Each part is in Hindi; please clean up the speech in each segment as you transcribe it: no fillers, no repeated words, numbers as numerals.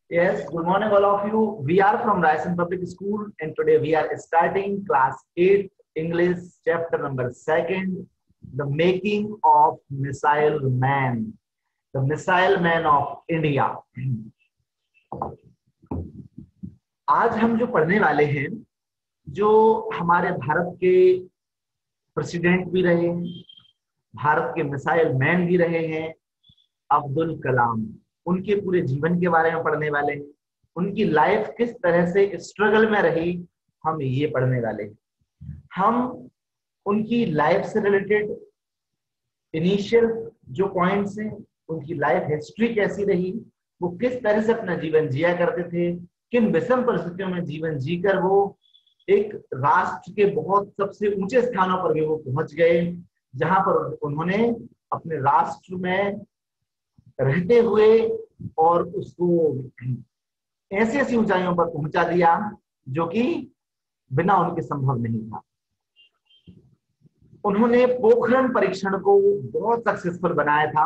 Yes, good morning all of you. We are from Ryerson Public School and today we are starting class 8 English chapter number 2, the making of missile man, the missile man of India. आज हम जो पढ़ने वाले हैं, जो हमारे भारत के प्रेसिडेंट भी रहे हैं, भारत के मिसाइल मैन भी रहे हैं, अब्दुल कलाम, उनके पूरे जीवन के बारे में पढ़ने वाले हैं। उनकी लाइफ किस तरह से स्ट्रगल में रही, हम ये पढ़ने वाले हैं। हम उनकी लाइफ से रिलेटेड इनिशियल जो पॉइंट्स हैं, उनकी लाइफ हिस्ट्री कैसी रही, वो किस तरह से अपना जीवन जिया करते थे, किन विषम परिस्थितियों में जीवन जीकर वो एक राष्ट्र के बहुत सबसे ऊंचे स्थानों पर भी वो पहुंच गए, जहां पर उन्होंने अपने राष्ट्र में रहते हुए और उसको ऐसी ऐसी ऊंचाइयों पर पहुंचा दिया जो कि बिना उनके संभव नहीं था। उन्होंने पोखरण परीक्षण को बहुत सक्सेसफुल बनाया था।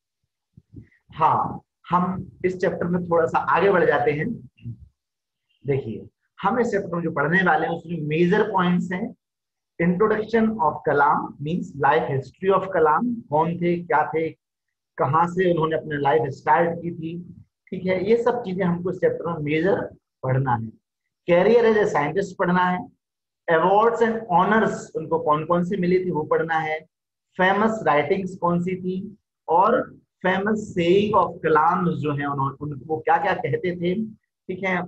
हाँ, हम इस चैप्टर में थोड़ा सा आगे बढ़ जाते हैं। देखिए, हम इस चैप्टर में जो पढ़ने वाले हैं उसमें मेजर पॉइंट्स हैं। Introduction of Kalam means life history of Kalam, कौन थे, क्या थे, कहां से उन्होंने अपने लाइफ स्टार्ट की थी, ठीक है। ये सब चीजें हमको इस चैप्टर में मेजर पढ़ना है। कैरियर एज ए साइंटिस्ट पढ़ना है। अवार्ड्स एंड ऑनर्स उनको कौन कौन से मिले थे वो पढ़ना है। फेमस राइटिंग्स कौन सी थी और फेमस सेइंग ऑफ कलाम जो है उनको क्या क्या कहते थे, ठीक है।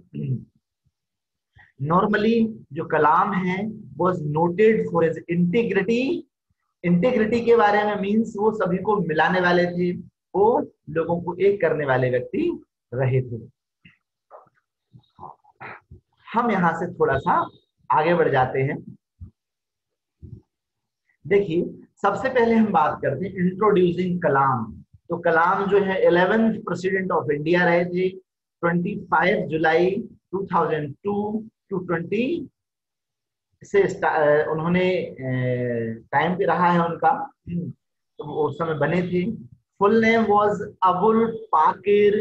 नॉर्मली जो कलाम है was noted for his integrity. Integrity के बारे में मींस वो सभी को मिलाने वाले थे, वो लोगों को एक करने वाले व्यक्ति रहे थे। हम यहां से थोड़ा सा आगे बढ़ जाते हैं। देखिए, सबसे पहले हम बात करते हैं इंट्रोड्यूसिंग कलाम। तो कलाम जो है 11th प्रेसिडेंट ऑफ इंडिया रहे थे। 25 जुलाई 2002 टू 20 से उन्होंने टाइम पे रहा है उनका, तो वो उस समय बने थे। Full name was Abul Pakir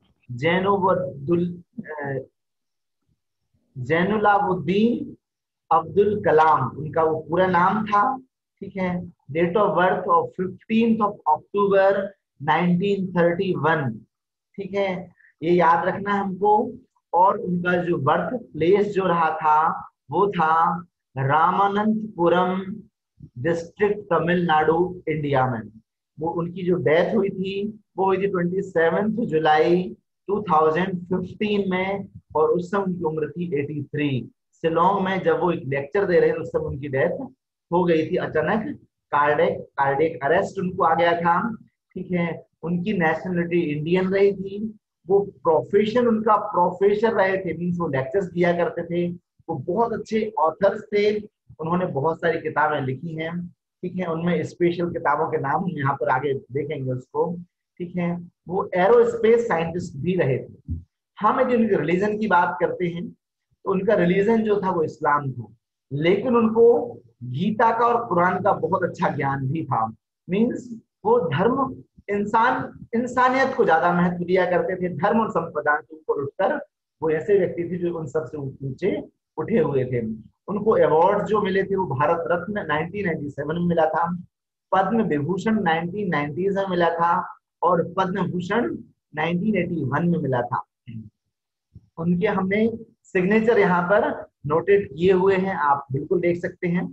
Jainulabdeen Abdul Kalam, उनका वो पूरा नाम था, ठीक है। Date of birth of 15 October 1931, ठीक है, ये याद रखना हमको। और उनका जो बर्थ प्लेस जो रहा था वो था रामानंतपुरम डिस्ट्रिक्ट, तमिलनाडु, इंडिया में। वो उनकी जो डेथ हुई थी वो हुई थी 27 जुलाई 2015 में, और उस समय उनकी उम्र थी 83। शिलोंग में जब वो एक लेक्चर दे रहे थे उस समय उनकी डेथ हो गई थी। अचानक कार्डियक अरेस्ट उनको आ गया था, ठीक है। उनकी नेशनलिटी इंडियन रही थी। वो प्रोफेशन उनका प्रोफेसर रहे थे, मीन्स वो लेक्चर्स दिया करते थे। वो बहुत अच्छे ऑथर्स थे, उन्होंने बहुत सारी किताबें लिखी हैं, ठीक है। उनमें स्पेशल किताबों के नाम हम यहाँ पर आगे देखेंगे उसको, ठीक है। वो एरोस्पेस साइंटिस्ट भी रहे थे। हम यदि उनके रिलीजन की बात करते हैं तो उनका रिलीजन जो था वो इस्लाम था, लेकिन उनको गीता का और कुरान का बहुत अच्छा ज्ञान भी था। मीन्स वो धर्म इंसानियत को ज्यादा महत्व दिया करते थे। धर्म और संप्रदाय के ऊपर उठकर वो ऐसे व्यक्ति थे जो उन सबसे ऊंचे उठे हुए थे। उनको अवार्ड जो मिले थे वो भारत रत्न 1997 में मिला था, पद्म विभूषण 1990 में मिला था, और पद्म भूषण 1981 में मिला था। उनके हमने सिग्नेचर यहाँ पर नोटेड किए हुए हैं, आप बिल्कुल देख सकते हैं।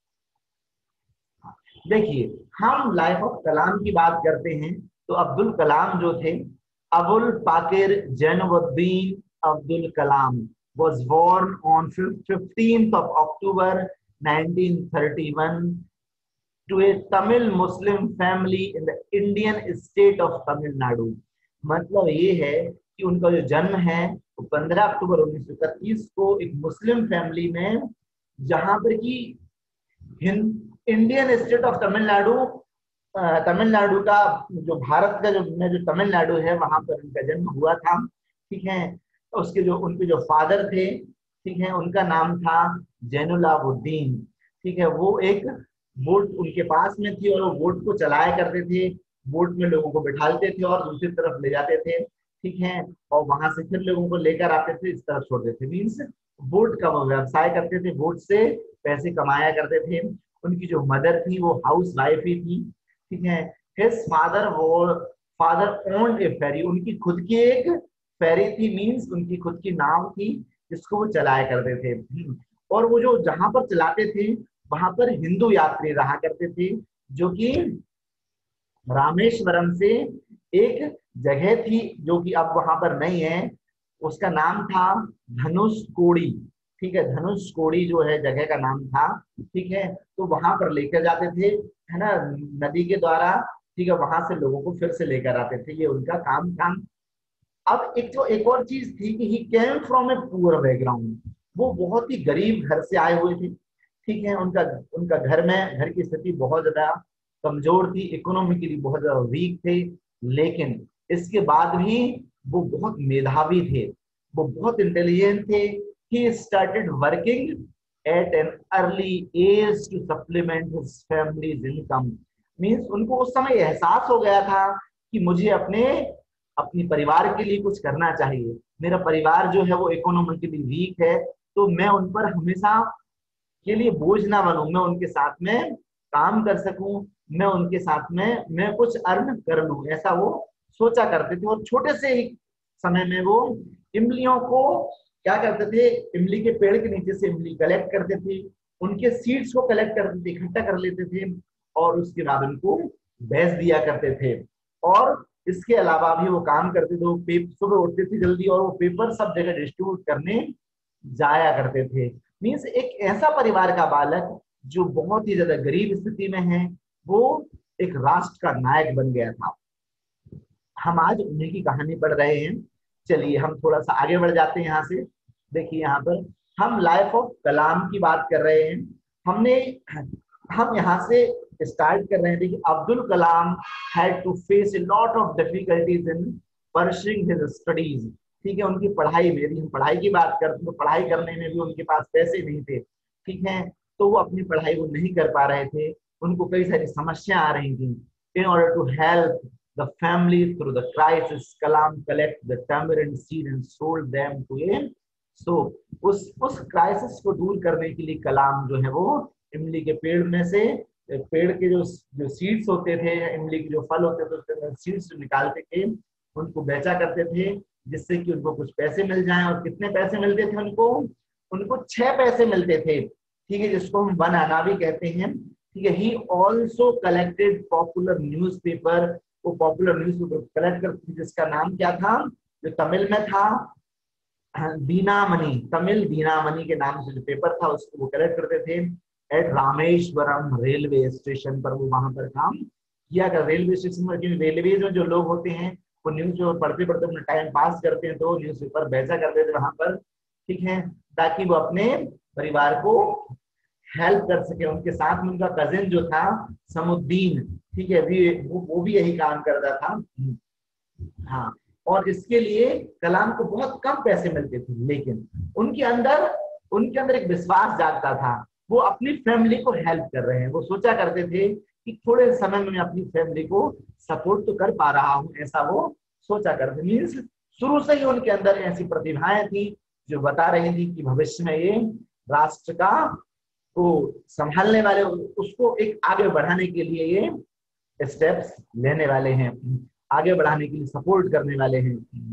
देखिए, हम लाइफ ऑफ कलाम की बात करते हैं तो अब्दुल कलाम जो थे, Abul Pakir Zainuddin Abdul Kalam was born on 15th of October 1931 to a Tamil Muslim family in the Indian state of Tamil Nadu। मतलब ये है कि उनका जो जन्म है वो 15 अक्टूबर 1931 को एक मुस्लिम फैमिली में, जहां पर कि Indian state of Tamil Nadu, Tamil Nadu का जो भारत का जो तमिलनाडु है वहां पर उनका जन्म हुआ था, ठीक है। उसके जो उनके जो फादर थे, ठीक है, उनका नाम था जैनुलाबुद्दीन, ठीक है। वो एक बोट उनके पास में थी और वो बोट को चलाया करते थे। बोट में लोगों को बिठाते थे और दूसरी तरफ ले जाते थे। ठीक है, और वहां से फिर लोगों को लेकर आते थे, इस तरफ छोड़ते थे। मीन्स वोट का वो व्यवसाय करते थे, वोट से पैसे कमाया करते थे। उनकी जो मदर थी वो हाउस वाइफ ही थी, ठीक है। His father owned a ferry, उनकी खुद की एक फेरी थी, मीन्स उनकी खुद की नाव थी जिसको वो चलाया करते थे। और वो जो जहां पर चलाते थे वहां पर हिंदू यात्री रहा करते थे, जो कि रामेश्वरम से एक जगह थी जो कि अब वहां पर नहीं है, उसका नाम था धनुषकोडी, ठीक है। धनुषकोडी जो है जगह का नाम था, ठीक है। तो वहां पर लेकर जाते थे, है ना, नदी के द्वारा, ठीक है। वहां से लोगों को फिर से लेकर आते थे, ये उनका काम था। अब एक और चीज थी कि he came from a poor background, वो बहुत ही गरीब घर से आए हुए थे, ठीक है। उनका उनका घर की स्थिति बहुत ज्यादा कमजोर थी, इकोनॉमिकली बहुत ज्यादा वीक थे। लेकिन इसके बाद भी वो बहुत मेधावी थे, वो बहुत इंटेलिजेंट थे। He started working at an early age to supplement his family's income. Means उनको उस समय एहसास हो गया था कि मुझे अपने अपनी परिवार के लिए कुछ करना चाहिए। मेरा परिवार जो है वो इकोनॉमिकली वीक है, तो मैं उन पर हमेशा के लिए बोझ ना बनूं, मैं उनके साथ में काम कर सकूं, मैं उनके साथ में मैं कुछ अर्न कर लूं, ऐसा वो सोचा करते थे। और छोटे से ही समय में वो इमलियों को क्या करते थे, इमली के पेड़ के नीचे से इमली कलेक्ट करते थे, उनके सीड्स को कलेक्ट करते थे, इकट्ठा कर लेते थे, और उसके बाद उनको बेच दिया करते थे। और इसके अलावा भी वो काम करते थे, वो सुबह उठते थे जल्दी और वो पेपर सब जगह डिस्ट्रीब्यूट करने जाया करते थे। मीन्स एक ऐसा परिवार का बालक जो बहुत ही ज्यादा गरीब स्थिति में है, वो एक राष्ट्र का नायक बन गया था। हम आज उन्हीं की कहानी पढ़ रहे हैं। चलिए हम थोड़ा सा आगे बढ़ जाते हैं यहाँ से। देखिए यहाँ पर हम लाइफ ऑफ कलाम की बात कर रहे हैं। हमने हम यहाँ से स्टार्ट कर रहे हैं। देखिए Abdul Kalam had to face a lot of difficulties in pursuing his studies, ठीक है। उनकी पढ़ाई में, यदि हम पढ़ाई की बात करते तो पढ़ाई करने में भी उनके पास पैसे नहीं थे, ठीक है। तो वो अपनी पढ़ाई वो नहीं कर पा रहे थे, उनको कई सारी समस्या आ रही थी। In order to help the family through the crisis, Kalam collect the tamarind seed and sold them to a so उस क्राइसिस को दूर करने के लिए कलाम जो है वो इमली के पेड़ में से, पेड़ के जो सीड्स होते थे, इमली के जो फल होते थे उसके सीड्स निकालते थे, उनको बेचा करते थे, जिससे कि उनको कुछ पैसे मिल जाएं। और कितने पैसे मिलते थे उनको? उनको 6 पैसे मिलते थे, ठीक है, जिसको हम 1 आना भी कहते हैं, ठीक है। He also collected popular newspaper, वो पॉपुलर न्यूज़पेपर कलेक्ट करते थे, जिसका नाम क्या था, जो तमिल में था दीनामणि, तमिल दीनामणि के नाम से जो पेपर था उसको वो कलेक्ट करते थे। एट रामेश्वरम रेलवे स्टेशन पर वो वहां पर काम किया कर, रेलवे स्टेशन पर, क्योंकि रेलवे में जो लोग होते हैं वो न्यूज पेपर पढ़ते पढ़ते अपना टाइम पास करते हैं, तो न्यूज पेपर बेचा करते थे वहां पर, ठीक है, ताकि वो अपने परिवार को हेल्प कर सके। उनके साथ में उनका कजिन जो था समुद्दीन, ठीक है, वो भी यही काम करता था। हाँ, और इसके लिए कलाम को बहुत कम पैसे मिलते थे, लेकिन उनके अंदर एक विश्वास जागता था, वो अपनी फैमिली को हेल्प कर रहे हैं। वो सोचा करते थे कि थोड़े समय में मैं अपनी फैमिली को सपोर्ट तो कर पा रहा हूँ, ऐसा वो सोचा करते। मीन्स शुरू से ही उनके अंदर ऐसी प्रतिभाएं थी जो बता रही थी कि भविष्य में ये राष्ट्र का को संभालने वाले, उसको एक आगे बढ़ाने के लिए ये स्टेप्स लेने वाले हैं, आगे बढ़ाने के लिए सपोर्ट करने वाले हैं।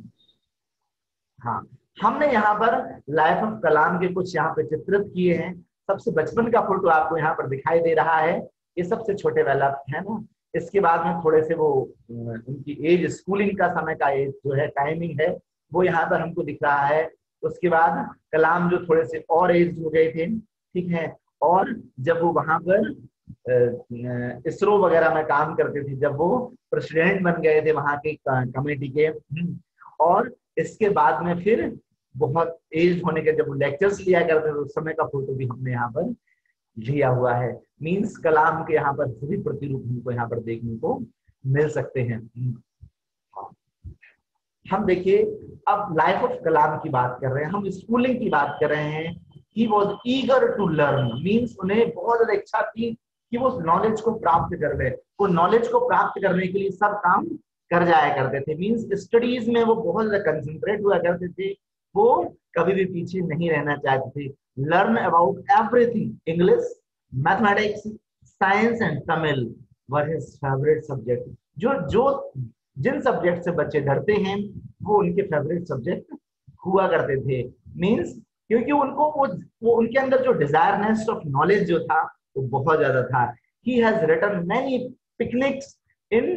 हाँ, हमने यहाँ पर लाइफ ऑफ कलाम के कुछ यहाँ पे चित्रित किए हैं। सबसे बचपन का फोटो आपको यहाँ पर दिखाई दे रहा है, ये सबसे छोटे वाला है ना। इसके बाद में थोड़े से वो उनकी एज, स्कूलिंग का समय का एज जो है, टाइमिंग है, वो यहाँ पर हमको दिख रहा है। उसके बाद कलाम जो थोड़े से और एज हो गए थे, ठीक है, और जब वो वहां पर इसरो वगैरह में काम करते थे, जब वो प्रेसिडेंट बन गए थे वहां के कमेटी के, और इसके बाद में फिर बहुत एज होने के जब वो लेक्चर्स लिया करते थे उस समय का फोटो भी हमने यहाँ पर लिया हुआ है। मीन्स कलाम के यहाँ पर सभी प्रतिरूप हमको यहाँ पर देखने को मिल सकते हैं। हम देखिए अब लाइफ ऑफ कलाम की बात कर रहे हैं, हम स्कूलिंग की बात कर रहे हैं। He was eager to learn, means उन्हें बहुत ज्यादा इच्छा थी कि वो नॉलेज को प्राप्त कर ले। वो नॉलेज को प्राप्त करने के लिए सब काम कर जाया करते थे, मींस स्टडीज में वो बहुत ज्यादा कंसंट्रेट हुआ करते थे, वो कभी भी पीछे नहीं रहना चाहते थे। Learn about everything, English, mathematics, science and Tamil were his favourite subject. जो जो जिन सब्जेक्ट से बच्चे डरते हैं वो उनके फेवरेट सब्जेक्ट हुआ करते थे, मींस क्योंकि उनको वो उनके अंदर जो डिजायरनेस ऑफ नॉलेज जो था वो बहुत ज्यादा था। He has written many picnics in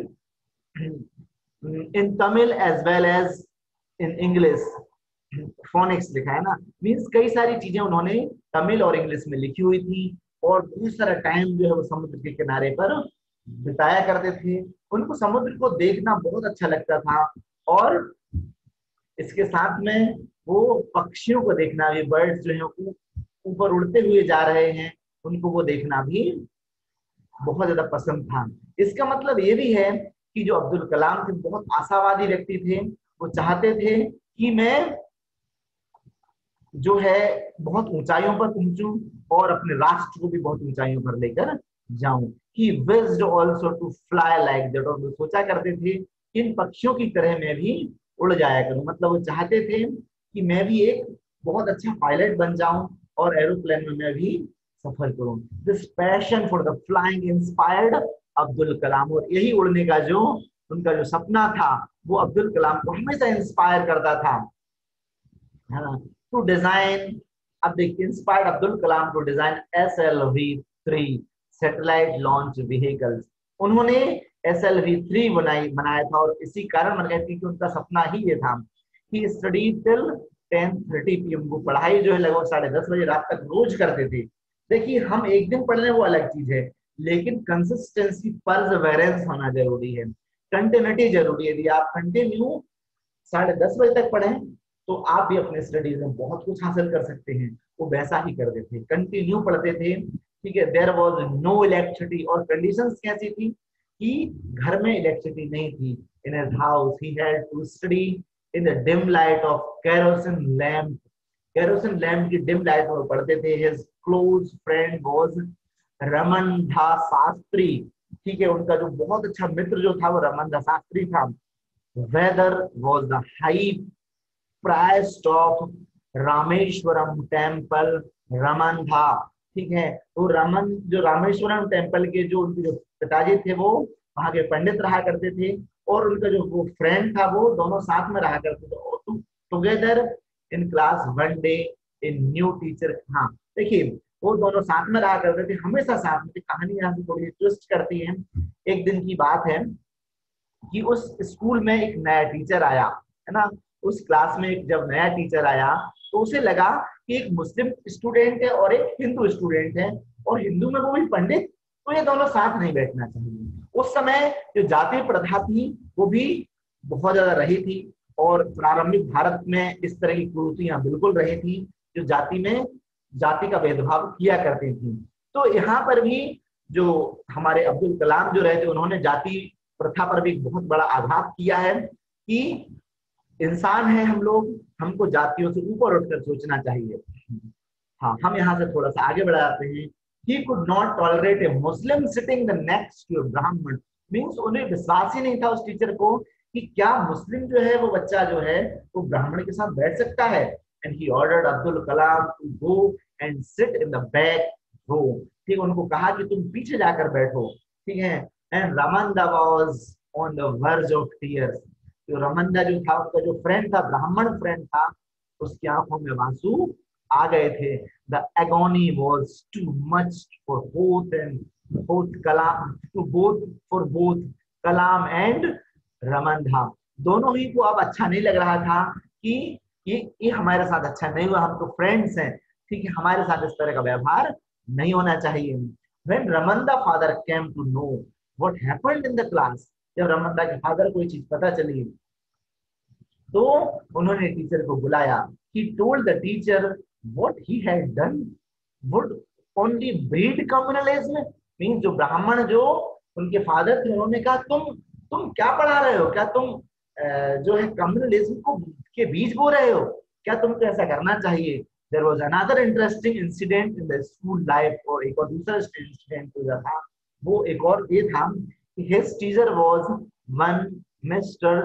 Tamil as well as in English. Phonics लिखा है ना, मींस कई सारी चीजें उन्होंने तमिल और इंग्लिश में लिखी हुई थी, और बहुत सारा टाइम जो है वो समुद्र के किनारे पर बिताया करते थे। उनको समुद्र को देखना बहुत अच्छा लगता था, और इसके साथ में वो पक्षियों को देखना भी, बर्ड्स जो है ऊपर उड़ते हुए जा रहे हैं, उनको वो देखना भी बहुत ज्यादा पसंद था। इसका मतलब ये भी है कि जो अब्दुल कलाम थे बहुत आशावादी व्यक्ति थे। वो चाहते थे कि मैं जो है बहुत ऊंचाइयों पर पहुंचूं और अपने राष्ट्र को भी बहुत ऊंचाइयों पर लेकर जाऊं। He wished also to fly like that, और वो सोचा करते थे इन पक्षियों की तरह मैं भी उड़ जाया करूं। मतलब वो चाहते थे कि मैं भी एक बहुत अच्छा पायलट बन जाऊं और एरोप्लेन में मैं भी सफर करूं। This passion for the flying inspired Abdul Kalam, और यही उड़ने का जो उनका जो सपना था वो अब्दुल कलाम को हमेशा इंस्पायर करता था, है ना। टू डिजाइन, अब देखिए, inspired Abdul Kalam to design SLV-3 satellite launch vehicles. उन्होंने SLV-3 बनाया था, और इसी कारण बन गया क्योंकि उनका सपना ही ये था कि स्टडी टिल 10:30 PM, वो पढ़ाई जो है लगभग 10:30 बजे रात तक रोज करते थे। देखिए, हम एक दिन पढ़ लें वो अलग चीज है, लेकिन कंसिस्टेंसी, परसेवरेंस होना जरूरी है, कंटिन्यूटी जरूरी है। यदि आप कंटिन्यू 10:30 बजे तक पढ़ें तो आप भी अपने स्टडीज में बहुत कुछ हासिल कर सकते हैं। वो वैसा ही करते थे, कंटिन्यू पढ़ते थे, ठीक है। देयर वाज नो इलेक्ट्रिसिटी, और कंडीशंस कैसी थी कि घर में इलेक्ट्रिसिटी नहीं थी। In his house he had to study in the dim light of kerosene lamp. Kerosene lamp की डिम लाइट में पढ़ते थे। His close friend was Raman Das Shastri, ठीक है। उनका जो बहुत अच्छा मित्र जो था वो रमन दास शास्त्री था। Weather was the high priest of Rameswaram temple Raman था, ठीक है। तो रमन, जो रामेश्वरम टेम्पल के जो उनके जो पिताजी थे वो वहां के पंडित रहा करते थे, और उनका जो वो फ्रेंड था वो दोनों साथ में रहा करते थे together in class one day in new teacher. हाँ, देखिए, वो दोनों साथ में रहा करते थे, हमेशा साथ में। कहानी यहाँ से थोड़ी ट्विस्ट करती है। एक दिन की बात है कि उस स्कूल में एक नया टीचर आया, है ना। उस क्लास में एक जब नया टीचर आया तो उसे लगा कि एक मुस्लिम स्टूडेंट है और एक हिंदू स्टूडेंट है, और हिंदू में वो भी पंडित, तो ये दोनों साथ नहीं बैठना चाहिए। उस समय जो जाति प्रथा थी वो भी बहुत ज्यादा रही थी, और प्रारंभिक भारत में इस तरह की कुरीतियां बिल्कुल रही थी, जो जाति में जाति का भेदभाव किया करती थी। तो यहाँ पर भी जो हमारे अब्दुल कलाम जो रहे थे, उन्होंने जाति प्रथा पर भी एक बहुत बड़ा आघात किया है कि इंसान है हम लोग, हमको जातियों से ऊपर उठकर सोचना चाहिए। हाँ, हम यहाँ से थोड़ा सा आगे बढ़ाते हैं। He could not tolerate a Muslim sitting the next to a Brahmin, means उन्हें विश्वास ही नहीं था उस टीचर को कि क्या मुस्लिम जो है वो बच्चा जो है वो ब्राह्मण के साथ बैठ सकता है। And he ordered Abdul Kalam to go and sit in the back row, ठीक, उनको कहा कि तुम पीछे जाकर बैठो, ठीक है। And Raman was on the verge of tears, जो रमंदा जो था उसका जो फ्रेंड था, ब्राह्मण फ्रेंड था, उसकी आंखों में आंसू आ गए थे। The agony was too much for both Kalam, to both for both Kalam and Ramanadha. दोनों ही को अब अच्छा नहीं लग रहा था कि ये हमारे साथ अच्छा नहीं हुआ, हम तो फ्रेंड्स हैं, ठीक है, हमारे साथ इस तरह का व्यवहार नहीं होना चाहिए। When Ramanda father came to know what happened in the class, जब रमंदा के फादर को ये चीज पता चली तो उन्होंने टीचर को बुलाया। He told the teacher what he had done would only breed communalism, means जो ब्राह्मण जो उनके फादर थे उन्होंने कहा तुम क्या पढ़ा रहे हो, क्या तुम जो है कम्युनलिज्म को के बीज बो रहे हो, क्या तुमको ऐसा करना चाहिए। There was another interesting incident in the school life, और एक और दूसरा इंसिडेंट जो था वो एक और ये था कि his teacher was one mister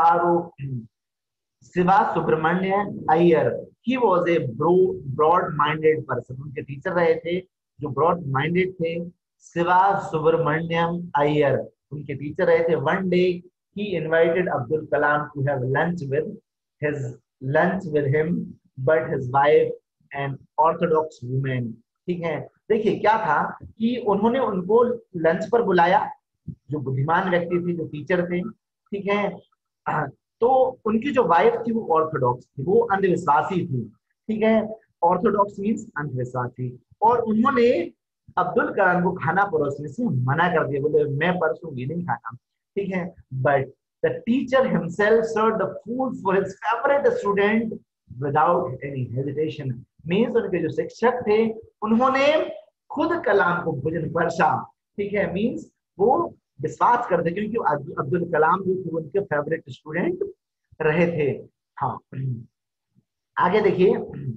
Shiva Subramania Iyer. He was a broad minded person. उनके टीचर रहे थे जो ब्रॉड माइंडेड थे। शिवा सुब्रमण्यम अय्यर उनके टीचर रहे थे। One day he invited Abdul Kalam to have his lunch with him, but his wife an orthodox woman। ठीक है, देखिए क्या था कि उन्होंने उनको लंच पर बुलाया, जो बुद्धिमान व्यक्ति थे, जो टीचर थे, ठीक है। तो उनकी जो वाइफ थी वो ऑर्थोडॉक्स थी, वो अंधविश्वासी थी, ठीक है। ऑर्थोडॉक्स मीन्स अंधविश्वासी। और उन्होंने अब्दुल कलाम को खाना परोसने से मना कर दिया, बोले मैं परसूंगी नहीं खाना, ठीक है। But the teacher himself served the food for his favourite student without any hesitation. Means उनके जो शिक्षक थे उन्होंने खुद कलाम को भोजन परसा, ठीक है। मीन्स वो विश्वास करते क्योंकि अब्दुल कलाम जो थे उनके फेवरेट स्टूडेंट रहे थे। हाँ, आगे देखिए।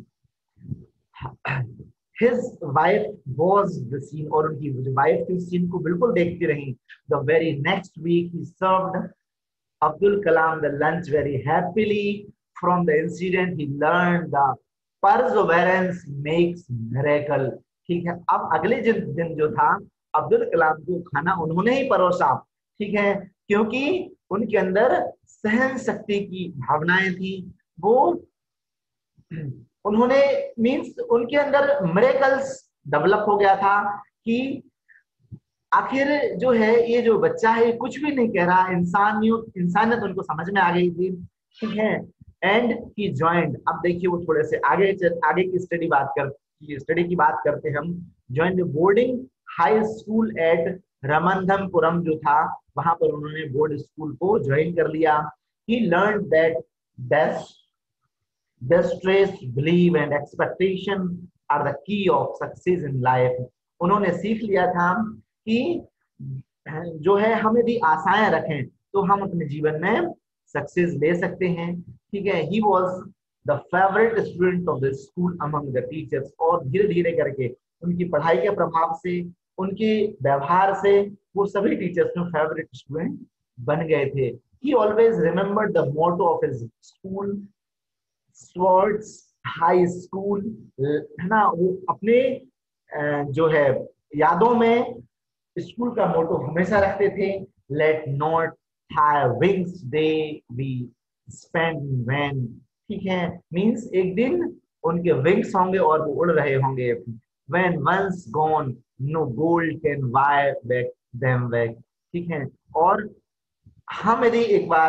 His wife was the scene, और उनकी जो वाइफ थी उस सीन को बिल्कुल देखती रही। The very next week he served Abdul Kalam the lunch very happily। From the incident he learned the perseverance makes miracle। ठीक है, अब अगले दिन जो था अब्दुल कलाम को खाना उन्होंने ही परोसा, ठीक है, क्योंकि उनके अंदर सहन शक्ति की भावनाएं थी। वो उन्होंने मींस उनके अंदर मिरेकल्स डेवलप हो गया था कि आखिर जो है ये जो बच्चा है कुछ भी नहीं कह रहा, इंसानियत उनको समझ में आ गई थी, ठीक है। एंड ही ज्वाइंड, अब देखिए वो थोड़े से आगे की स्टडी की बात करते हैं हम। Joined boarding high school at Ramanathapuram जो था, वहां पर उन्होंने बोर्ड स्कूल को ज्वाइन कर लिया। He learn that the stress, belief and expectation are the key of success in life। उन्होंने सीख लिया था कि जो है हमें भी आशाएं रखें तो हम अपने जीवन में सक्सेस ले सकते हैं, ठीक है। He was the favourite student of the school among the teachers. और धीरे धीरे करके उनकी पढ़ाई के प्रभाव से, उनके व्यवहार से वो सभी टीचर्स में फेवरेट स्टूडेंट बन गए थे। He always remembered the motto of his school Schwartz high school, है ना। वो अपने जो है यादों में स्कूल का मोटो हमेशा रखते थे, let not have wings they we spend when, ठीक है। मींस एक दिन उनके विंग्स होंगे और वो उड़ रहे होंगे। When once gone no gold can buy back them back, ठीक है। और हम यदि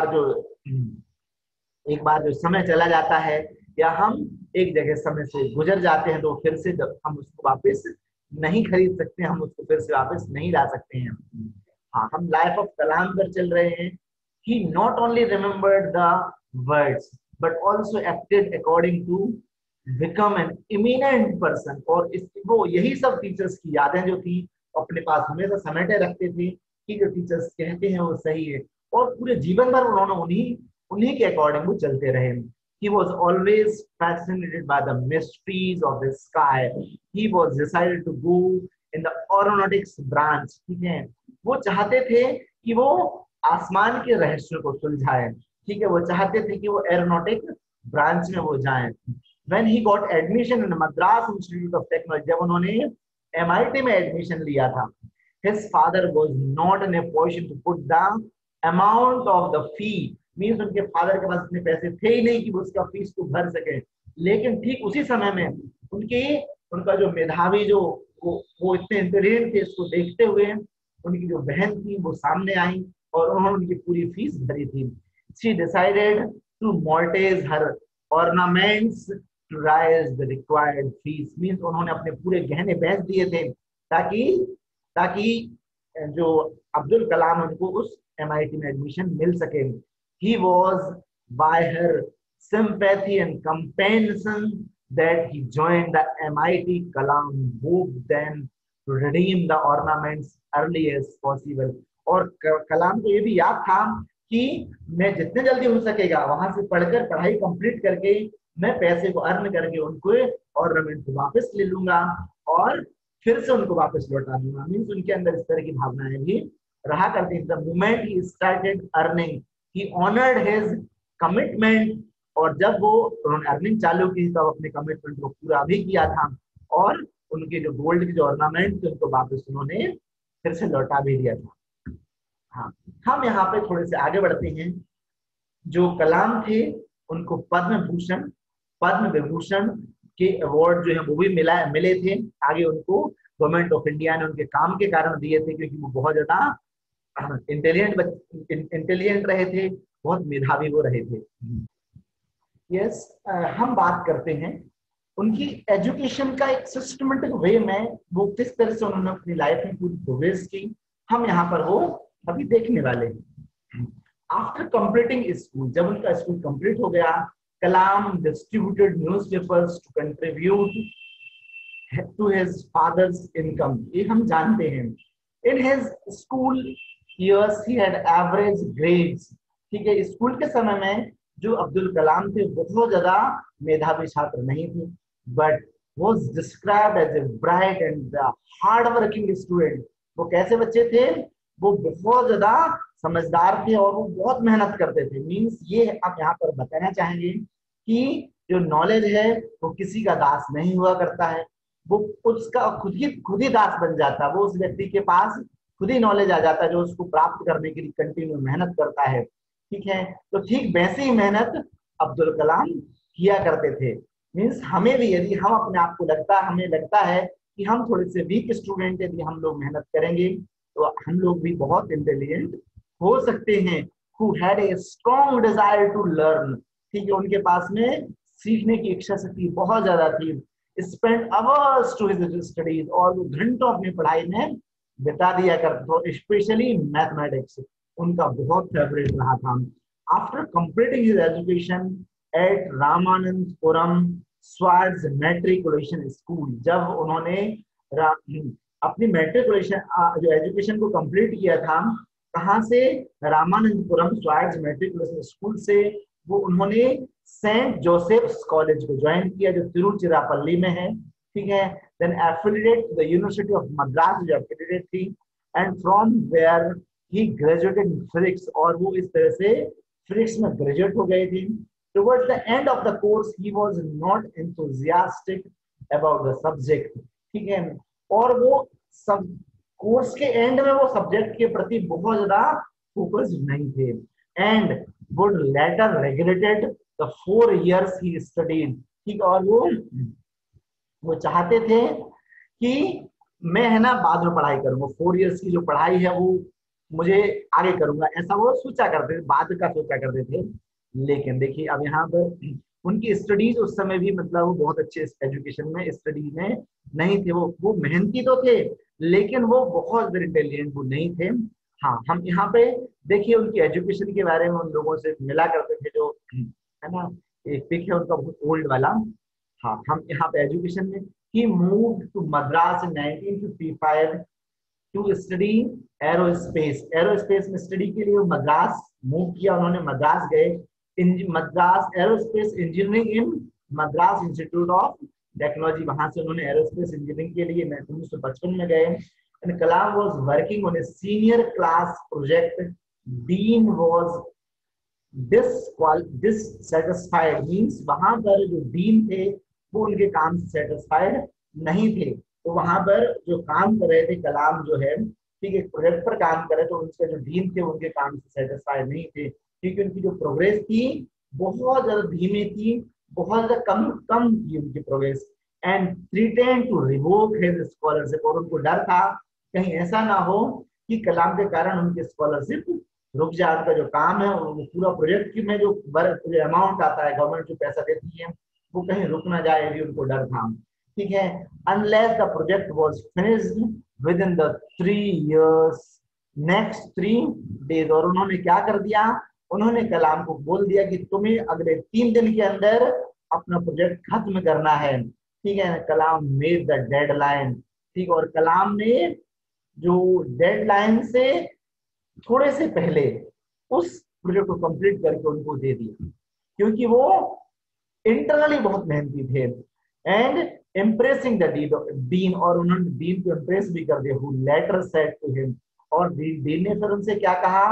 एक बार जो समय चला जाता है या हम एक जगह समय से गुजर जाते हैं तो फिर से हम उसको वापस नहीं खरीद सकते, हम उसको फिर से वापस नहीं ला सकते हैं। हाँ, हम लाइफ ऑफ कलाम पर चल रहे हैं। He not only remembered the words but also acted according to become an eminent person. और वो यही सब टीचर्स की यादें जो थी अपने पास हमेशा समेटे रखते थे कि जो टीचर्स कहते हैं वो सही है, और पूरे जीवन भर उन्होंने उन्हीं के अकॉर्डिंग वो चलते रहे। He was always fascinated by the mysteries of the sky। He was decided to go in the aeronautics branch, ठीक है। वो चाहते थे कि वो आसमान के रहस्यों को सुलझाएं, ठीक है। वो चाहते थे कि वो एरोनॉटिक ब्रांच में वो जाएं। When he got admission in Madras Institute of Technology, जब उन्होंने MIT में एडमिशन लिया था, his father was not in a position to put the amount of the fee। Means उनके फादर के पास इतने पैसे थे ही नहीं कि वो उसका फीस को भर सके। लेकिन ठीक उसी समय में उनका जो मेधावी जो वो इतने इंटेलिजेंट थे, इसको देखते हुए उनकी जो बहन थी वो सामने आई और उन्होंने उनकी पूरी फीस भरी थी। She decided to mortgage her ornaments to raise the required fees। Means उन्होंने अपने पूरे गहने बेच दिए थे ताकि जो अब्दुल कलाम उनको उस MIT में एडमिशन मिल सके। He was by her sympathy and compassion that he joined the MIT Kalam group, then to redeem the ornaments early as possible। और कलाम को ये भी याद था कि मैं जितने जल्दी हो सकेगा वहां से पढ़कर पढ़ाई कंप्लीट करके मैं पैसे को अर्न करके उनको ऑर्नामेंट को वापस ले लूंगा और फिर से उनको वापस लौटा दूंगा। मीन्स उनके अंदर इस तरह की भावनाएं भी रहा करती थी। The moment he started earning he honoured his commitment, और जब वो उन्होंने अर्निंग चालू की तब अपने कमिटमेंट को पूरा भी किया था, और उनके जो गोल्ड के जो ऑर्नामेंट थे उनको वापस उन्होंने फिर से लौटा भी दिया था। हाँ, हम यहाँ पे थोड़े से आगे बढ़ते हैं। जो कलाम थे उनको पद्म भूषण, पद्म विभूषण के अवार्ड जो है वो भी मिले थे। आगे उनको गवर्नमेंट ऑफ इंडिया ने उनके काम के कारण दिए थे, क्योंकि वो बहुत ज्यादा इंटेलिजेंट रहे थे, बहुत मेधावी वो रहे थे। यस, हम बात करते हैं उनकी एजुकेशन का एक सिस्टमेटिक वे में, वो किस तरह से उन्होंने अपनी लाइफ में पूरी प्रोग्रेस की, हम यहाँ पर वो अभी देखने वाले हैं। आफ्टर कंप्लीटिंग स्कूल, जब उनका स्कूल कंप्लीट हो गया, Kalam distributed newspapers to contribute to his father's income, ये हम जानते हैं। In his school years he had average grades, ठीक है। स्कूल के समय में जो अब्दुल कलाम थे बहुत ज्यादा मेधावी छात्र नहीं थे, but was described as a bright and hard working student। वो कैसे बच्चे थे, वो बहुत ज्यादा समझदार थे और वो बहुत मेहनत करते थे। मींस ये आप यहाँ पर बताना चाहेंगे कि जो नॉलेज है वो किसी का दास नहीं हुआ करता है, वो उसका खुद ही दास बन जाता है। वो उस व्यक्ति के पास खुद ही नॉलेज आ जाता है जो उसको प्राप्त करने के लिए कंटिन्यू मेहनत करता है, ठीक है। तो ठीक वैसे ही मेहनत अब्दुल कलाम किया करते थे। मीन्स हमें भी, यदि हम अपने आप को हमें लगता है कि हम थोड़े से वीक स्टूडेंट, यदि हम लोग मेहनत करेंगे तो हम लोग भी बहुत इंटेलिजेंट हो सकते हैं। Who had a strong desire to learn, ठीक है, उनके पास में सीखने की इच्छा शक्ति बहुत ज्यादा थी। Spend hours to his studies, और वो घंटों अपनी पढ़ाई में बिता दिया करते थे, स्पेशली मैथमेटिक्स उनका बहुत फेवरेट रहा था। After completing his education at Ramanathapuram Schwartz matriculation school, जब उन्होंने अपनी मैट्रिकुलेशन जो एजुकेशन को कंप्लीट किया था, कहाँ से, रामानंदपुरम स्वार्ड्स मैट्रिकुलेशन स्कूल से, वो उन्होंने सेंट जोसेफ्स कॉलेज को ज्वाइन किया जो तिरुचिरापल्ली में है, ठीक है। Then affiliated to the University of Madras, जो affiliated थी, and from where he graduated in physics, और वो इस तरह से फिजिक्स में ग्रेजुएट हो गए थे। Towards the end of the course, he was not enthusiastic about the subject, ठीक है, और वो सब कोर्स के एंड में वो सब्जेक्ट के प्रति बहुत ज्यादा फोकस नहीं थे, and would later regretted the 4 years he studied, ठीक, और वो चाहते थे कि मैं, है ना, बाद में पढ़ाई करूंगा, 4 इयर्स की जो पढ़ाई है वो मुझे आगे करूंगा, ऐसा वो सोचा करते थे, बाद का सोचा करते थे। लेकिन देखिए अब यहाँ पर उनकी स्टडीज उस समय भी, मतलब वो बहुत अच्छे एजुकेशन में स्टडी में नहीं थे। वो मेहनती तो थे लेकिन वो बहुत इंटेलिजेंट वो नहीं थे। हाँ, हम यहाँ पे देखिए उनकी एजुकेशन के बारे में उन लोगों से मिला करते थे, जो है ना, एक पिक है उनका बहुत ओल्ड वाला। हाँ, हम यहाँ पे एजुकेशन में, he moved to Madras in 1955 to study aerospace, aerospace में स्टडी के लिए मद्रास मूव किया उन्होंने, मद्रास गए, Madras aerospace engineering in Madras institute of technology, वहां से उन्होंने एरोस्पेस इंजीनियरिंग के लिए 1955 में गए। And Kalam was working on a senior class project, dean was dissatisfied, means वहां पर जो डीन थे वो उनके काम से सेटिस्फाइड नहीं थे। तो वहां पर जो काम कर रहे थे कलाम जो है, ठीक है, प्रोजेक्ट पर काम कर रहे, तो उनके जो डीन थे उनके काम से सेटिस्फाइड नहीं थे, क्योंकि उनकी जो प्रोग्रेस थी बहुत ज्यादा धीमी थी, बहुत ज्यादा कम कम थी उनकी progress. And threatened to revoke his scholarship, और उनको डर था कहीं ऐसा ना हो कि कलाम के कारण उनकी स्कॉलरशिप रुक जाए, उनका जो काम है वो पूरा प्रोजेक्ट में जो अमाउंट आता है, गवर्नमेंट जो पैसा देती है, वो कहीं रुक ना जाए, भी उनको डर था, ठीक है। Unless the project was finished with in the 3 years, next 3 days, और उन्होंने क्या कर दिया, उन्होंने कलाम को बोल दिया कि तुम्हें अगले 3 दिन के अंदर अपना प्रोजेक्ट खत्म करना है, ठीक है। कलाम मेड द डेडलाइन, ठीक, और कलाम ने जो डेडलाइन से थोड़े से पहले उस प्रोजेक्ट को कंप्लीट करके उनको दे दिया, क्योंकि वो इंटरनली बहुत मेहनती थे। एंड इम्प्रेसिंग द डीन, और उन्होंने डीन को इम्प्रेस भी कर दिया, who later said to him, और डीन ने फिर उनसे क्या कहा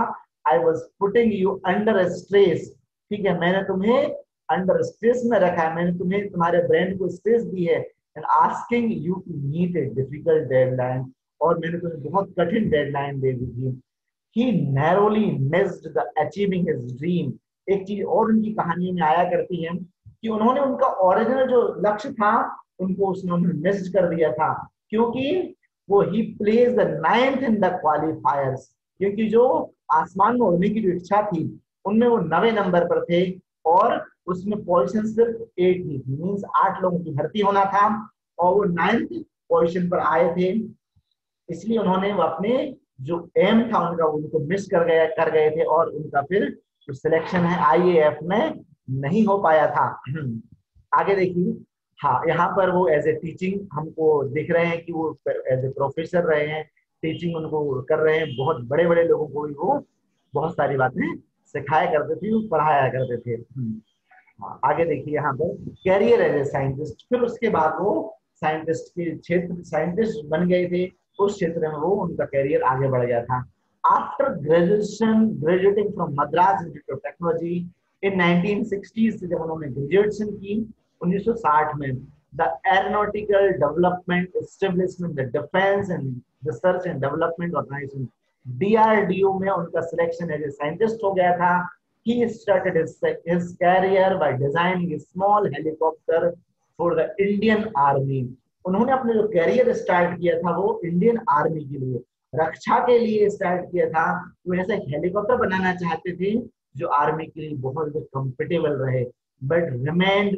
I was putting you under stress, ठीक है, मैंने तुम्हें अंडर स्ट्रेस में रखा है, मैंने तुम्हें तुम्हारे ब्रेन को स्ट्रेस दी है, and asking you to meet a difficult deadline, और मैंने तुम्हें बहुत कठिन डेडलाइन दे दी थी। He narrowly missed the achieving his dream। एक चीज और उनकी कहानियों में आया करती है कि उन्होंने उनका ओरिजिनल जो लक्ष्य था उनको उसने मिस कर दिया था, क्योंकि वो he place the 9th in the qualifiers, क्योंकि जो आसमान में उड़ने की जो इच्छा थी उनमें वो 9वें नंबर पर थे, और उसमें पोजीशन सिर्फ 8 ही थी, मींस 8 लोगों की भर्ती होना था, और वो 9th पोजीशन पर आए थे। इसलिए उन्होंने वो अपने जो एम था उनका उनको मिस कर गए थे, और उनका फिर जो सिलेक्शन है आईएएफ में नहीं हो पाया था। आगे देखिए, हाँ यहाँ पर वो एज ए टीचिंग हमको दिख रहे हैं कि वो एज ए प्रोफेसर रहे हैं, टीचिंग उनको कर रहे हैं, बहुत बड़े बड़े लोगों को भी वो बहुत सारी बातें सिखाया करते थे, पढ़ाया करते थे। हाँ, आगे देखिए यहाँ पर कैरियर एज ए साइंटिस्ट, फिर उसके बाद वो साइंटिस्ट के क्षेत्र साइंटिस्ट बन गए थे, उस क्षेत्र में वो उनका करियर आगे बढ़ गया था। After graduating from Madras institute of technology in 1960s से जब उन्होंने ग्रेजुएशन की 1960 में, the aeronautical development establishment the defence and research and development organisation DRDO में उनका सिलेक्शन एज ए साइंटिस्ट हो गया था। He started his career by designing a small helicopter for the Indian Army। उन्होंने अपने जो कैरियर स्टार्ट किया था वो इंडियन आर्मी के लिए, रक्षा के लिए स्टार्ट किया था। वो ऐसा हेलीकॉप्टर बनाना चाहते थे जो आर्मी के लिए बहुत कंफर्टेबल रहे, but remained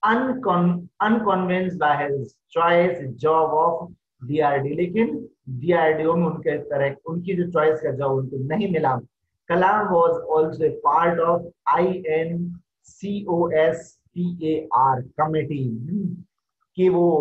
unconvinced by his choice job of DRD. लेकिन डीआरडीओ में उनके तरह उनकी जो चॉइस का जॉब उनको नहीं मिला। Kalam was also a part of INCOSTAR committee, कि वो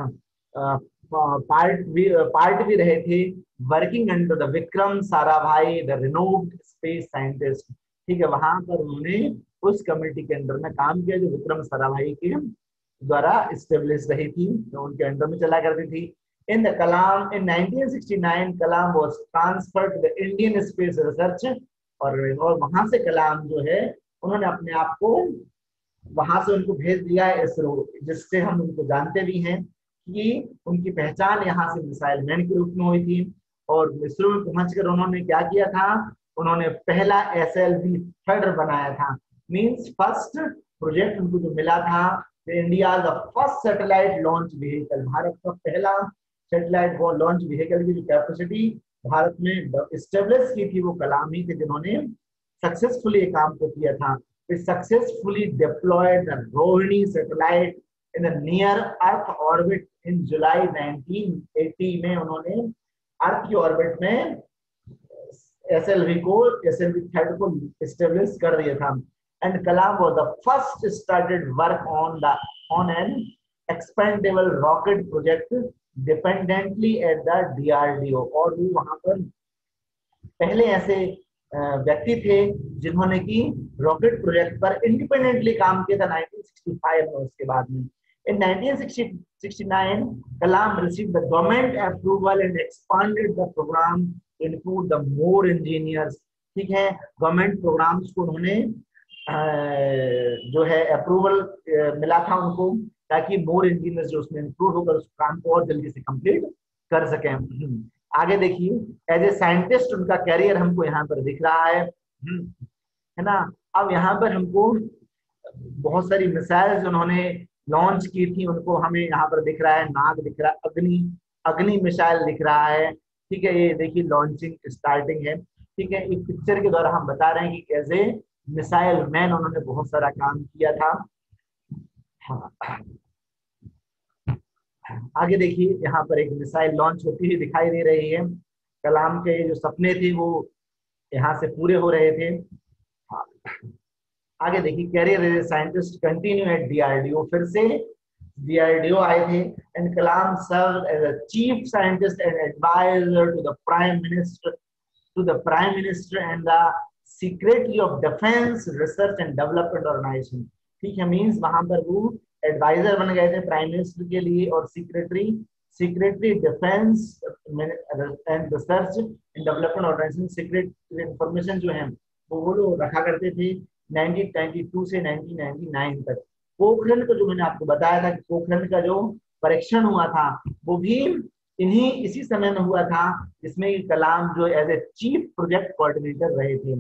पार्ट भी रहे थे, working under the Vikram Sarabhai the renowned space scientist. ठीक है, वहां पर उन्होंने उस कमेटी के अंडर में काम किया जो विक्रम साराभाई के द्वारा स्टेब्लिश रही थी, जो उनके अंडर में चला करती थी। In the Kalam in 1969, Kalam was transferred to the Indian Space Research, और वहां से कलाम जो है उन्होंने अपने आप को वहां से उनको भेज दिया है इसरो, जिससे हम उनको जानते भी हैं कि उनकी पहचान यहाँ से मिसाइल मैन के रूप में हुई थी। और इसरो में पहुंचकर उन्होंने क्या किया था, उन्होंने पहला SLV थर्ड बनाया था, मींस फर्स्ट प्रोजेक्ट उनको जो मिला था, India the first satellite launch vehicle, Bharat का पहला सैटेलाइट लॉन्च व्हीकल की जो कैपेसिटी भारत में एस्टेब्लिश की थी वो कलाम ही थे जिन्होंने सक्सेसफुली काम को किया था। Successfully deployed the Rohini satellite in the near earth orbit in July 1980 में उन्होंने अर्थ की ऑर्बिट में एसएलवी थर्ड को एस्टेब्लिश कर दिया था। And Kalam was the first started work on an expendable rocket project dependently at the DRDO, और वो वहां पर पहले ऐसे व्यक्ति थे जिन्होंने की रॉकेट प्रोजेक्ट पर इंडिपेंडेंटली काम किया था 1965 में। उसके बाद में in 1969 Kalam received the government approval and expanded the programme include the more engineers. ठीक है, गवर्नमेंट प्रोग्राम्स को उन्होंने जो है अप्रूवल मिला था उनको, ताकि मोर इंजीनियर जो उसमें इंक्लूड होकर उस काम को और जल्दी से कंप्लीट कर सकें। आगे देखिए, एज ए साइंटिस्ट उनका कैरियर हमको यहाँ पर दिख रहा है ना। अब यहाँ पर हमको बहुत सारी मिसाइल्स उन्होंने लॉन्च की थी, उनको हमें यहाँ पर दिख रहा है, नाग दिख रहा है, अग्नि मिसाइल दिख रहा है। ठीक है, ये देखिए लॉन्चिंग स्टार्टिंग है। ठीक है, एक पिक्चर के द्वारा हम बता रहे हैं कि कैसे मिसाइल मैन उन्होंने बहुत सारा काम किया था। हाँ, आगे देखिए, यहाँ पर एक मिसाइल लॉन्च होती हुई दिखाई दे रही है। कलाम के जो सपने थे वो यहाँ से पूरे हो रहे थे। हाँ, आगे देखिए, career as a scientist continue at DRDO, फिर से डीआरडीओ आए थे। And Kalam serve as a chief scientist and advisor to the prime minister and the secretary of defence research and development organisation. ठीक है, मींस वहां पर वो एडवाइजर बन गए थे प्राइम मिनिस्टर के लिए और secretary secretary defence and research and development organisation, secret information जो है वो लोग रखा करते थे 1992 से 1999 तक। पोखरण का जो मैंने आपको बताया था कि पोखरण का जो परीक्षण हुआ था वो भी इन्हीं इसी समय में हुआ था, जिसमें कलाम जो as a chief project coordinator रहे थे।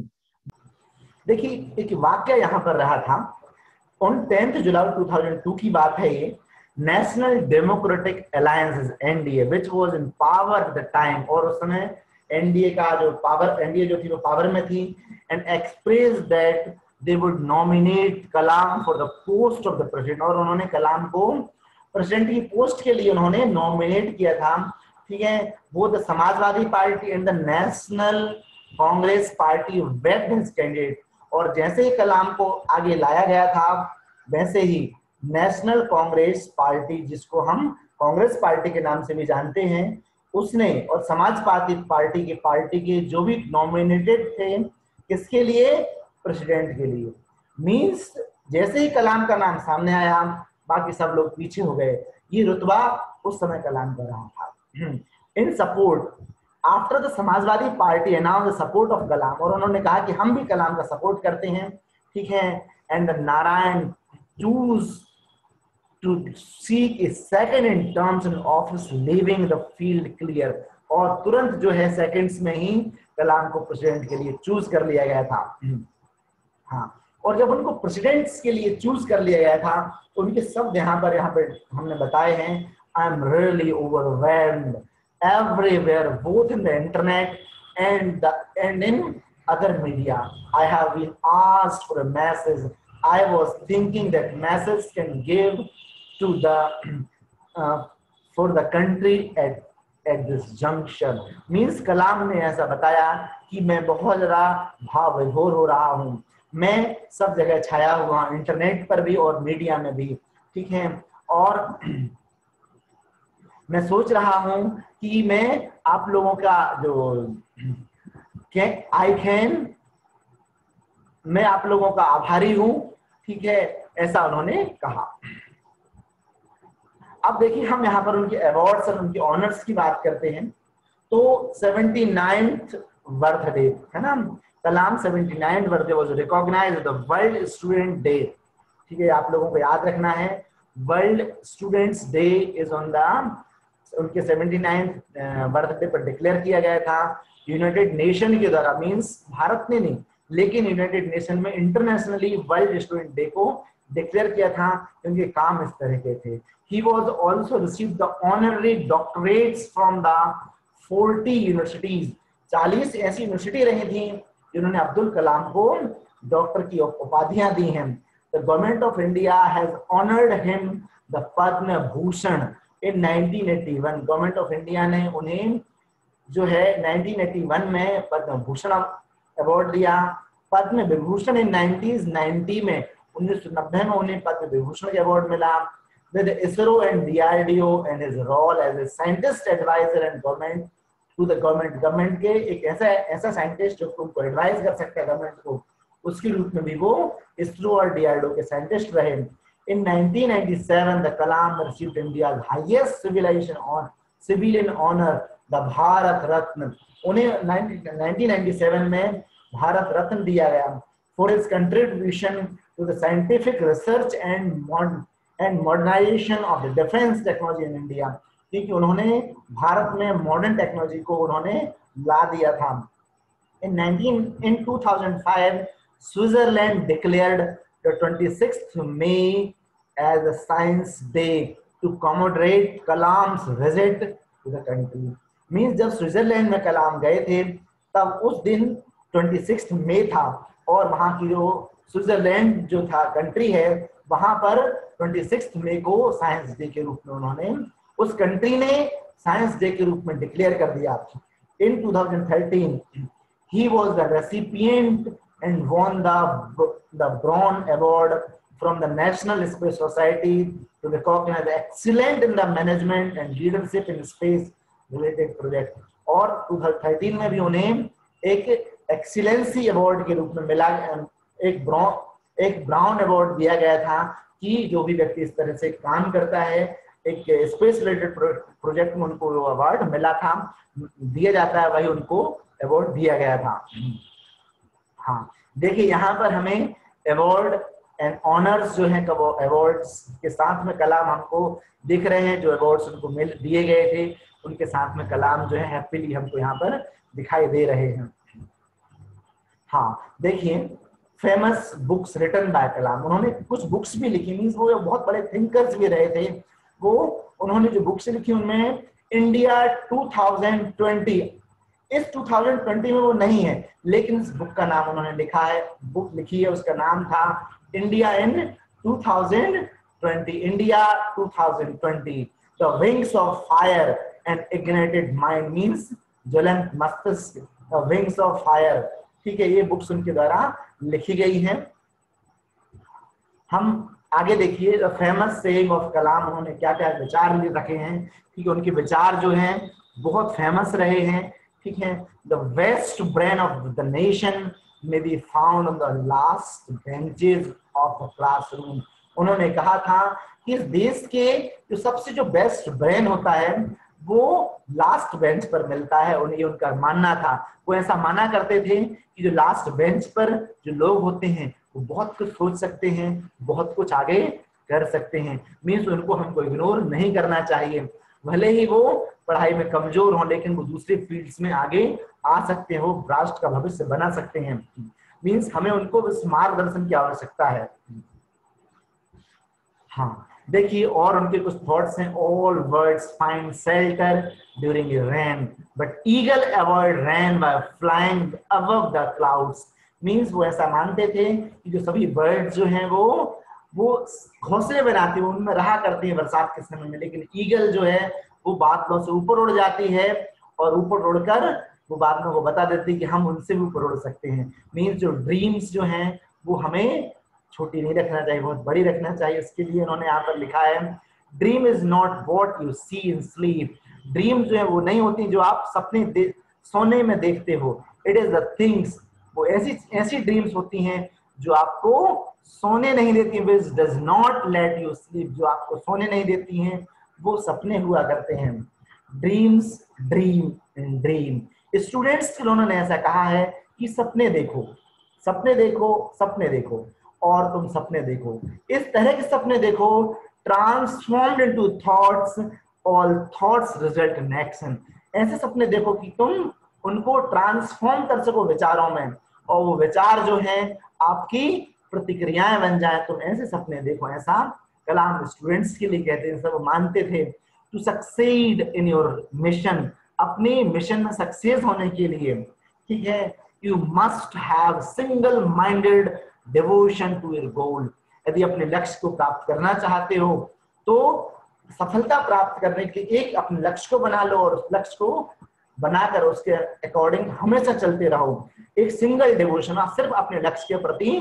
देखिए एक वाक्य यहाँ पर रहा था, ऑन 10 जुलाई 2002 की बात है ये। National democratic alliance NDA which was in power at the time, और उस समय एनडीए का जो पावर, एनडीए जो थी वो पावर में थी, and express that they would nominate Kalam for the post of the president, और उन्होंने कलाम को प्रेसिडेंट की पोस्ट के लिए उन्होंने नॉमिनेट किया था। ठीक है, वो the Samajwadi party and the national Congress party wait his candidate, और जैसे ही कलाम को आगे लाया गया था वैसे ही नेशनल कांग्रेस पार्टी, जिसको हम कांग्रेस पार्टी के नाम से भी जानते हैं, उसने और समाजवादी पार्टी के जो भी नॉमिनेटेड थे किसके लिए, प्रेसिडेंट के लिए। मींस जैसे ही कलाम का नाम सामने आया बाकी सब लोग पीछे हो गए। ये रुतबा उस समय कलाम का रहा था। In support after the Samajwadi party announce the support of Kalam, और उन्होंने कहा कि हम भी कलाम का सपोर्ट करते हैं। ठीक है, and the Narayan choose to seek a second in terms in office, leaving the field clear, और तुरंत जो है सेकंड्स में ही कलाम को प्रेसिडेंट के लिए चूज कर लिया गया था। हाँ, और जब उनको प्रेसिडेंट्स के लिए चूज कर लिया गया था तो उनके शब्द यहाँ पर हमने बताए हैं। I am really overwhelmed everywhere, both in the internet and in other media. I have been asked for a message. I was thinking that message can give to the for the country at this juncture. Means Kalam ने ऐसा बताया कि मैं बहुत ज़्यादा भाव विभोर हो रहा हूँ, मैं सब जगह छाया हुआ, इंटरनेट पर भी और मीडिया में भी। ठीक है, और मैं सोच रहा हूं कि मैं आप लोगों का जो मैं आप लोगों का आभारी हूं। ठीक है, ऐसा उन्होंने कहा। अब देखिए हम यहाँ पर उनके अवार्ड्स और उनके ऑनर्स की बात करते हैं। तो 79th बर्थडे है ना, Kalam 79th birthday was recognised the world student day. ठीक है, आप लोगों को याद रखना है world students day is on the, उनके 79th बर्थडे पर डिक्लेयर किया गया था यूनाइटेड नेशन के द्वारा। मींस भारत ने नहीं, लेकिन यूनाइटेड नेशन में इंटरनेशनली वर्ल्ड स्टूडेंट डे को डिक्लेयर किया था, क्योंकि काम इस तरह के थे। He was also received the honorary doctorates from the 40 universities। 40 ऐसी यूनिवर्सिटी रही थी जिन्होंने अब्दुल कलाम को डॉक्टर की उपाधियां दी हैं। The government of India has honored him the Padma Bhushan in 1981। Government of India ने उन्हें जो है 1981 में पद्म भूषण अवार्ड दिया। पद्म विभूषण इन 1990 में 1990 में उन्हें पद्म विभूषण का अवार्ड मिला। With ISRO and DRDO and his role as a scientist advisor and government to the government के एक ऐसा साइंटिस्ट जो उनको एडवाइस कर सकता है गवर्नमेंट को, उसके रूप में भी वो ISRO और DRDO के साइंटिस्ट रहे। In 1997 the Kalam received India's highest civilian honor, the Bharat Ratna। उन्हें 1997 में भारत रत्न दिया गया for his contribution to the scientific research and modernization of the defense technology in India। क्योंकि उन्होंने भारत में मॉडर्न टेक्नोलॉजी को उन्होंने ला दिया था। In 2005 Switzerland declared the 26th May as a Science Day to commemorate Kalam's visit to the country। Means जब स्विट्जरलैंड में कलाम गए थे तब उस दिन 26 मई था, और वहां की जो स्विट्जरलैंड जो था कंट्री है वहां पर 26 मई को साइंस डे के रूप में उन्होंने, उस कंट्री ने साइंस डे के रूप में डिक्लेयर कर दिया। इन 2013 he was the recipient and won the Bronze Award from the National Space Society to recognize excellent in the management and leadership in space related project। और 2013 में भी उन्हें एक एक्सीलेंसी अवार्ड के रूप में मिला, एक ब्राउन अवार्ड दिया गया था कि जो भी व्यक्ति इस तरह से काम करता है एक स्पेस रिलेटेड प्रोजेक्ट में उनको अवार्ड मिला था, दिया जाता है, वही उनको अवार्ड दिया गया था। हाँ देखिए यहाँ पर हमें अवार्ड एंड ऑनर्स जो है वो अवार्ड्स के साथ में कलाम हमको दिख रहे हैं, जो अवार्ड्स उनको मिल दिए गए थे उनके साथ में कलाम जो है हैप्पीली हमको यहाँ पर दिखाई दे रहे हैं। हाँ देखिए famous books written by Kalam, उन्होंने कुछ बुक्स भी लिखी, मीन्स वो बहुत बड़े थिंकर्स भी रहे थे। वो उन्होंने जो बुक्स लिखी उनमें इंडिया 2020, इस 2020 में वो नहीं है, लेकिन इस बुक का नाम उन्होंने लिखा है, बुक लिखी है, उसका नाम था India in 2020, India 2020, the wings of fire and ignited mind, means ज्वलंत मस्तिष्क, द विंग्स ऑफ फायर। ठीक है, ये बुक्स उनके द्वारा लिखी गई हैं। हम आगे देखिए the famous saying of Kalam, उन्होंने क्या क्या विचार रखे हैं। ठीक है, उनके विचार जो हैं बहुत फेमस रहे हैं। ठीक है, the best brain of the nation may be found on the last benches of the classroom. उन्होंने कहा था कि इस देश के जो सबसे जो बेस्ट ब्रेन होता है वो लास्ट बेंच पर मिलता है, उन्हें उनका मानना था। वो ऐसा माना करते थे कि जो लास्ट बेंच पर जो लोग होते हैं वो बहुत कुछ सोच सकते हैं, बहुत कुछ आगे कर सकते हैं, मीन्स उनको हमको इग्नोर नहीं करना चाहिए। भले ही वो पढ़ाई में कमजोर हो लेकिन वो दूसरे फील्ड्स में आगे आ सकते हैं, वो राष्ट्र का भविष्य बना सकते हैं, मीन्स हमें उनको इस मार्गदर्शन की आवश्यकता है। हाँ देखिए और उनके कुछ थॉट्स हैं, all birds find shelter during rain but eagle avoid rain by flying above the clouds, means वो ऐसा मानते थे कि जो सभी बर्ड्स जो हैं वो घोंसले बनाती हैं, उनमें रहा करती हैं बरसात के समय में, लेकिन ईगल जो है वो बादलों से ऊपर उड़ जाती है और ऊपर उड़कर वो बाद में वो बता देती है कि हम उनसे भी ऊपर उड़ सकते हैं। मीन्स जो ड्रीम्स जो हैं वो हमें छोटी नहीं रखना चाहिए, बहुत बड़ी रखना चाहिए। इसके लिए उन्होंने यहाँ पर लिखा है dream is not what you see in sleep, dream जो है वो नहीं होती जो आप सपने सोने में देखते हो, इट इज द थिंग्स, वो ऐसी ड्रीम्स होती हैं जो आपको सोने नहीं देती, which does not let you sleep, जो आपको सोने नहीं देती हैं वो सपने हुआ करते हैं। Dreams dream in dream, students के लिए उन्होंने ऐसा कहा है कि सपने देखो, सपने देखो, सपने देखो और तुम सपने देखो, इस तरह के सपने देखो, transformed into thoughts, all thoughts result in action, ऐसे सपने देखो कि तुम उनको ट्रांसफॉर्म कर सको विचारों में और वो विचार जो हैं आपकी प्रतिक्रियाएं बन जाए, तुम ऐसे सपने देखो। ऐसा कलाम स्टूडेंट्स के लिए कहते हैं, सब मानते थे। To succeed in your mission, अपने मिशन में सक्सेस होने के लिए, ठीक है, you must have single minded devotion to your goal, यदि अपने लक्ष्य को प्राप्त करना चाहते हो तो सफलता प्राप्त करने के एक अपने लक्ष्य को बना लो और उस लक्ष्य को बनाकर उसके अकॉर्डिंग हमेशा चलते रहो। एक सिंगल डिवोशन, आप सिर्फ अपने लक्ष्य के प्रति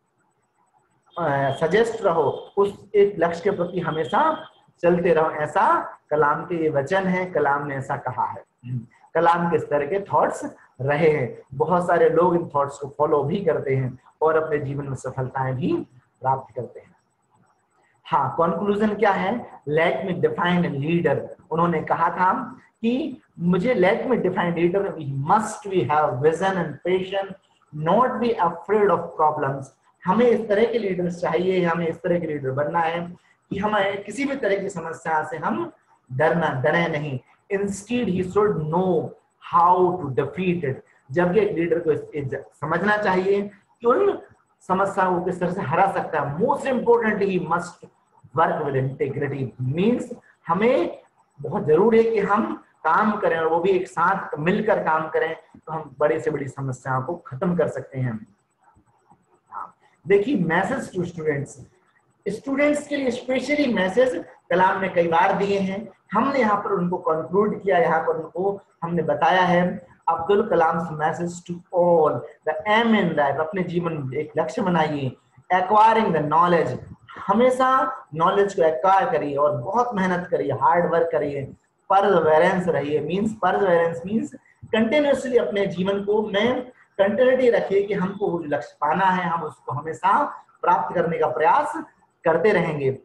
सजेस्ट रहो, उस एक लक्ष्य के प्रति हमेशा चलते रहो, ऐसा कलाम के ये वचन है, कलाम ने ऐसा कहा है। कलाम के इस तरह के थॉट्स रहे हैं, बहुत सारे लोग इन थॉट्स को फॉलो भी करते हैं और अपने जीवन में सफलताएं भी प्राप्त करते हैं। हाँ, कंक्लूजन क्या है, लेट मी डिफाइन लीडर, उन्होंने कहा था कि मुझे let me define leader, we must we have vision and patience, not be afraid of problems, हमें इस तरह के लीडर्स चाहिए, हमें इस तरह के लीडर बनना है कि हमें किसी भी तरह की समस्या से हम डरे नहीं, instead he should know how to defeat it, जबकि एक लीडर को समझना चाहिए कि उन समस्याओं को किस तरह से हरा सकता है। Most importantly he must work with integrity, means हमें बहुत जरूरी है कि हम काम करें और वो भी एक साथ मिलकर काम करें, तो हम बड़ी से बड़ी समस्याओं को खत्म कर सकते हैं। देखिए मैसेज टू स्टूडेंट्स, स्टूडेंट्स के लिए स्पेशली मैसेज कलाम ने कई बार दिए हैं, हमने यहाँ पर उनको कंक्लूड किया, यहाँ पर उनको हमने बताया है। Abdul Kalam message to all, the aim in life, अपने जीवन में एक लक्ष्य बनाइए, एक्वायरिंग द नॉलेज, हमेशा नॉलेज को एक्वायर करिए और बहुत मेहनत करिए, हार्ड वर्क करिए, परसेवरेंस रहिए, मींस परसेवरेंस मींस कंटिन्यूअसली अपने जीवन को में कंटिन्यूटी रखिए कि हमको वो लक्ष्य पाना है, हम उसको हमेशा प्राप्त करने का प्रयास करते रहेंगे।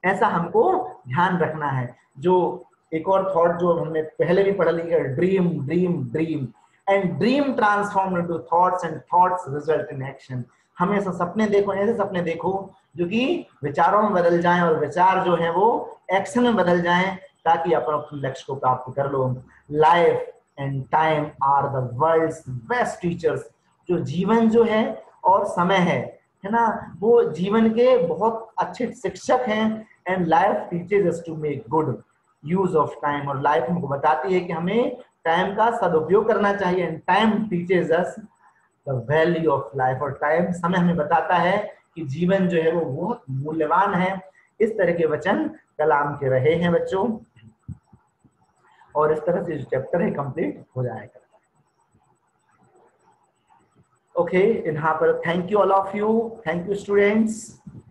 ऐसा हमको ध्यान रखना है। जो एक और थॉट जो हमने पहले भी पढ़ लिया, dream dream dream and dream transform into thoughts and thoughts result in action. हमेशा सपने देखो, ऐसे सपने देखो जो कि विचारों में बदल जाएं और विचार जो है वो एक्शन में बदल जाएं, ताकि अपन अपने लक्ष्य को प्राप्त कर लो। Life and time are the world's best teachers. जो जीवन जो है और समय है ना, वो जीवन के बहुत अच्छे शिक्षक हैं। And life teaches us to make good use of time. और लाइफ हमको बताती है कि हमें टाइम का सदुपयोग करना चाहिए। And time teaches us the value of life. और टाइम समय हमें बताता है कि जीवन जो है वो बहुत मूल्यवान है। इस तरह के वचन कलाम के रहे हैं बच्चों, और इस तरह से जो चैप्टर है कंप्लीट हो जाएगा। ओके, यहाँ पर thank you all of you, thank you students.